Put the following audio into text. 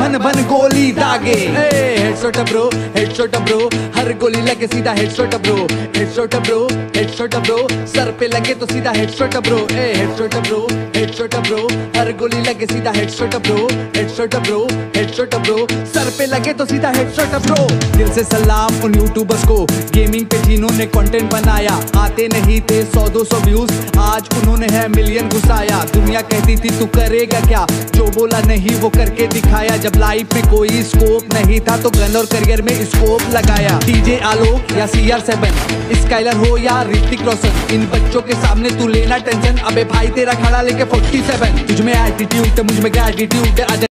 भन भन गोली दागे। हेडशॉट ब्रो, हेडशॉट ब्रो, हर गोली लगे सीधा headshot bro, headshot bro, headshot bro, सर पे लगे तो सीधा headshot bro. Headshot bro, headshot bro, हर गोली लगे सीधा headshot bro, headshot bro, headshot bro, सर पे लगे तो सीधा हेडशॉट ब्रो। दिल से सलाम उन यूट्यूबर्स को, गेमिंग पे जिन्होंने कंटेंट बनाया, आते नहीं थे 100-200 व्यूज, आज उन्होंने है मिलियन घुसाया। दुनिया कहती थी तू करेगा क्या, जो बोला नहीं वो करके दिखाया। जब लाइफ में कोई स्कोप नहीं था तो गन और करियर में स्कोप लगाया। डीजे आलोक या CR7, स्काइलर हो या ऋतिक रोशन, इन बच्चों के सामने तू लेना टेंशन। अबे भाई तेरा खड़ा लेके 47, तुझ में एटीट्यूड मुझ में ग्रेटिट्यूड।